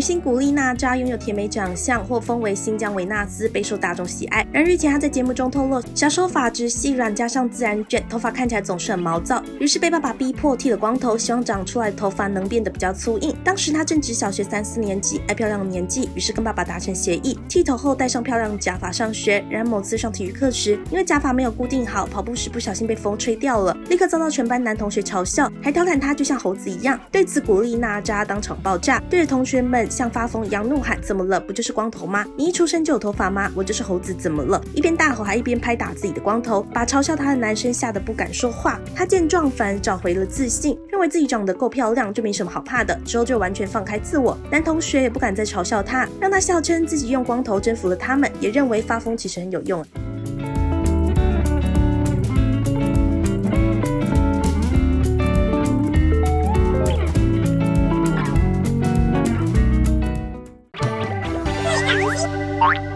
星古力娜扎拥有甜美长相，获封为新疆维纳斯，备受大众喜爱。然而日前她在节目中透露，小时候发质细软加上自然卷，头发看起来总是很毛躁，于是被爸爸逼迫剃了光头，希望长出来的头发能变得比较粗硬。当时她正值小学3、4年级，爱漂亮的年纪，于是跟爸爸达成协议，剃头后戴上漂亮的假发上学。然而某次上体育课时，因为假发没有固定好，跑步时不小心被风吹掉了，立刻遭到全班男同学嘲笑，还调侃她就像猴子一样。对此古力娜扎当场爆炸，对着同学们像发疯一样怒喊：怎么了？不就是光头吗？你一出生就有头发吗？我就是猴子，怎么了？一边大吼还一边拍打自己的光头，把嘲笑她的男生吓得不敢说话。她见状反而找回了自信，认为自己长得够漂亮，就没什么好怕的，之后就完全放开自我。男同学也不敢再嘲笑她，让她笑称自己用光头征服了他们，也认为发疯其实很有用。 Bye.